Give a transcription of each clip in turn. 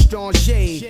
Strong shade,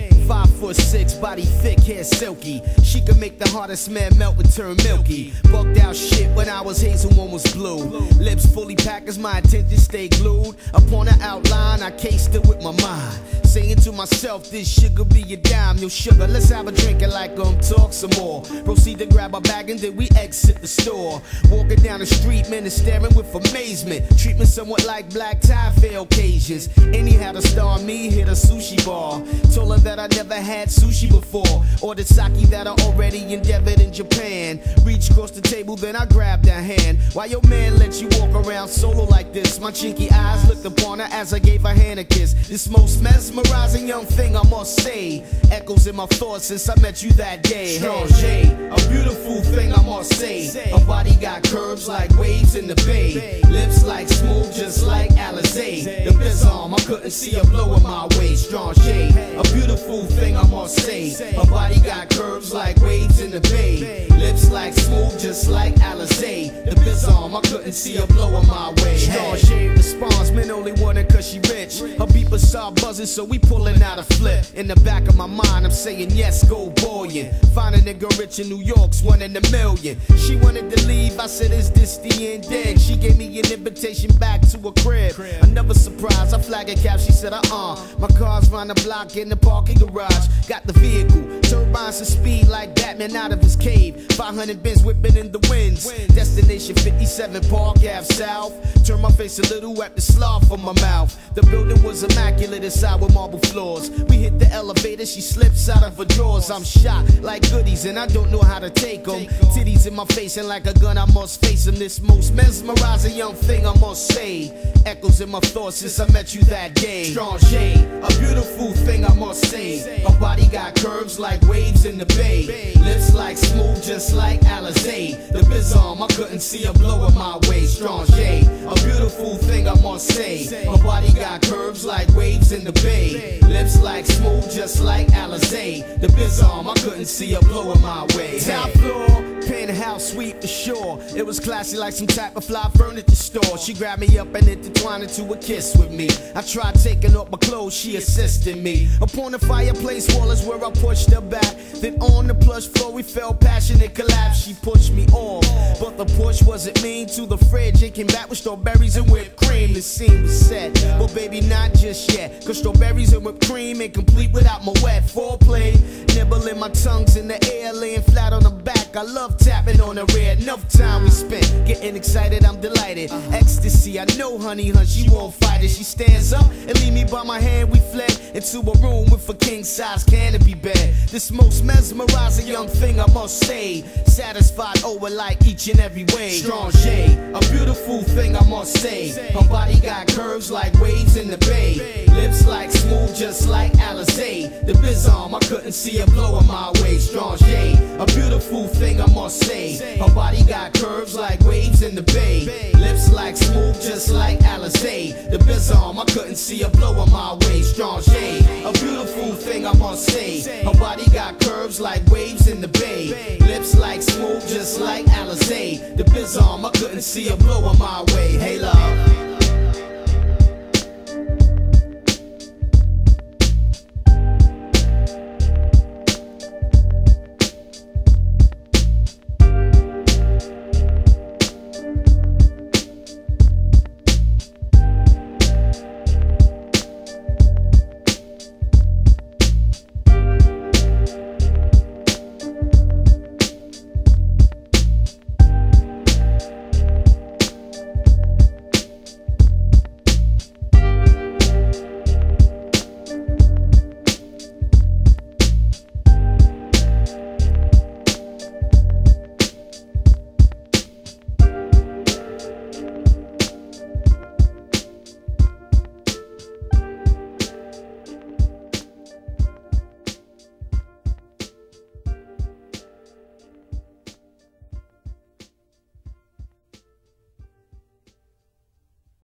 5'6", body thick, hair silky. She could make the hardest man melt and turn milky. Bugged out shit when I was hazel, one was blue. Lips fully packed as my attention stayed glued upon her outline. I cased it with my mind, saying to myself, this shit could be a dime. Yo, sugar, let's have a drink and like talk some more. Proceed to grab a bag and then we exit the store. Walking down the street, men is staring with amazement. Treatment somewhat like black tie fair occasions. Anyhow, to star me, hit a sushi bar. Told her that I never had sushi before. Ordered sake that I already endeavored in Japan. Reached across the table, then I grabbed her hand. Why your man let you walk around solo like this? My chinky eyes looked upon her as I gave her hand a kiss. This most mesmerizing young thing, I must say, echoes in my thoughts since I met you that day. Strong shade, a beautiful thing, I must say. Her body got curves like waves in the bay. Lips like smooth, just like Alizé. The biz arm, I couldn't see her blowing my way. Strong shade, a beautiful thing, I must say. Her body got curves like waves in the bay. Lips like smooth, just like Alizé. The biz arm, I couldn't see her blowing my way. Strong shade response, men only want her cause she rich. Her beeper start buzzing, so we pulling out a flip. In the back of my mind, I'm saying yes, go boyin'. Find a nigga rich in New York's one in a million. She wanted to leave, I said, is this the end? Then she gave me an invitation back to her crib. Another surprise, I flag a cab, she said, my car's round the block in the parking garage. Got the vehicle, turbines and speed like Batman out of his cave. 500 bins whipping in the winds. Destination 57 Park Ave South. Turn my face a little, wipe the slough from my mouth. The building was immaculate inside with marble floors. We hit the elevator, she slips out of her drawers. I'm shot like goodies and I don't know how to take them. Titties in my face and like a gun I must face them. This most mesmerizing young thing, I must say, echoes in my thoughts since I met you that day. Strong shade, a beautiful thing, I must say. Her body got curves like waves in the bay. Lips like smooth, just like Alizé. The biz arm, I couldn't see her blowing my way. Strong shade, a beautiful thing, I must say. Her body got curves like waves in the bay. Lips like smooth, just like Alizé. The biz arm, I couldn't see her blowing my way. Top floor, penthouse suite for sure. It was classy like some type of fly furniture store. She grabbed me up and intertwined into a kiss with me. I tried taking off my clothes, she assisted me. Upon the fireplace wall is where I pushed her back. Then on the plush floor we felt passionate collapse. She pushed me off, but the push wasn't mean. To the fridge it came back with strawberries and whipped cream. The scene was set, but baby not just yet. Cause strawberries and whipped cream ain't complete without my wet foreplay. Nibbling my tongues in the air, laying flat on the back. I love tapping on the rear. Enough time we spent getting excited, I'm delighted. Ecstasy, I know honey hun, she won't fight it. She stands up and leave me by my hand. We fled into a room with a king-size canopy bed. This most mesmerizing young thing, I must say. Satisfied over like each and every way. Strong shade, a beautiful thing, I must say. Her body got curves like waves in the bay. Lips like smooth, just like Alizé. The biz arm, I couldn't see her blowing my way. Strong shade, a beautiful thing, I must say. Her body got curves like waves in the bay. Lips like smooth, just like Alizé. The biz arm, I couldn't see her blowing my way. Strong shade, a beautiful thing, I must say. Her body got curves like waves in the bay. Lips like smooth, just like Alizé. The biz arm, I couldn't see her blowing my way. Hey love.